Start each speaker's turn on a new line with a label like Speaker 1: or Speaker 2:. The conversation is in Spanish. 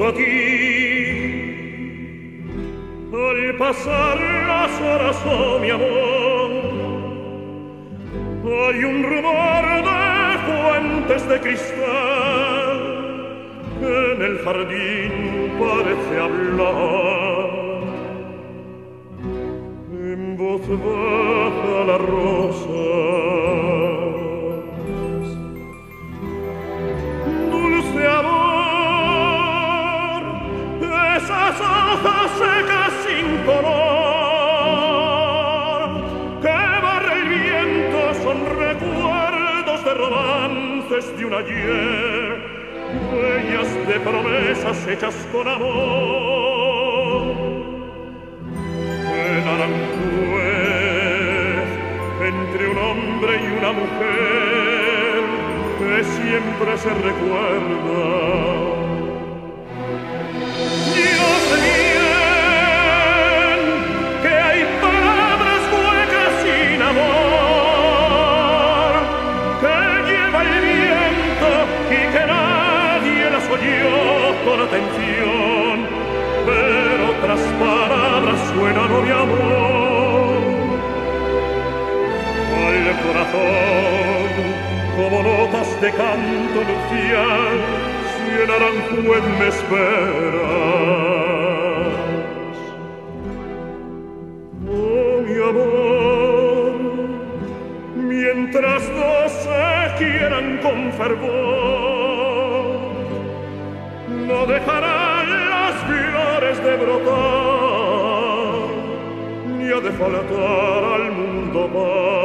Speaker 1: junto a ti. Al pasar las horas, oh mi amor, hay un rumor de fuentes de cristal que en el jardín parece hablar. En voz baja las rosas, dulce amor, esas hojas secas sin color que barre el viento son recuerdos de romances de un ayer, huellas de promesas hechas con amor. En Aranjuez, entre un hombre y una mujer que siempre se recuerda. Y no sé bien que hay palabras huecas sin amor que lleva el viento y que nadie las oyó con atención, pero otras palabras suenan, oh mi amor, al corazón como notas de canto nupcial. Si en Aranjuez me esperas, oh mi amor, mientras dos se quieran con fervor, no dejarán las flores de brotar, ni ha de faltar al mundo paz.